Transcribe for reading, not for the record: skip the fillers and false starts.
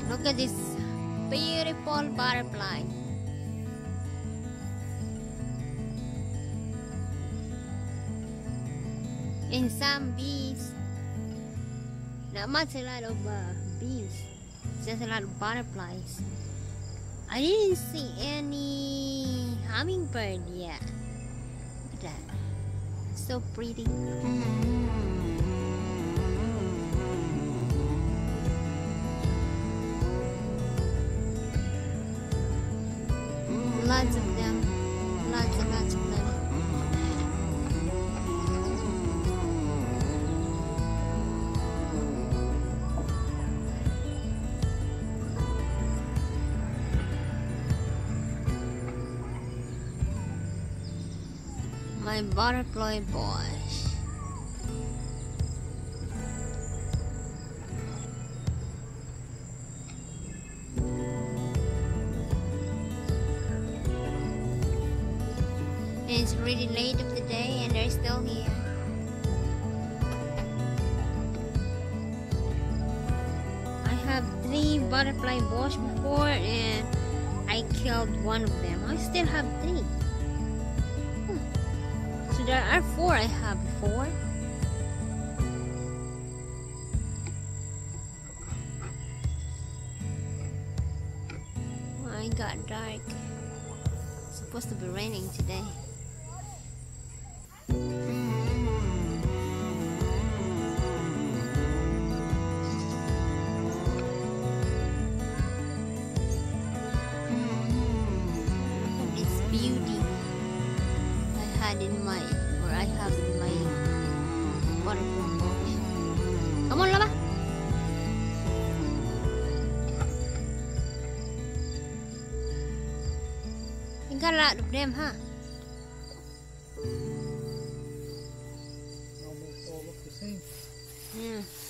Look at this beautiful butterfly. And some bees. Not much a lot of bees. Just a lot of butterflies. I didn't see any hummingbird yet. Look at that. So pretty. Lots of them. Lots and lots of them. My butterfly bush. It's really late of the day and they're still here. I have 3 butterfly bush before and I killed one of them. I still have 3. So there are 4 I have before. Oh, it got dark. It's supposed to be raining today. This beauty I have in my butterfly bush. Come on, Lava. You got a lot of them, huh? Almost all look the same. Yeah.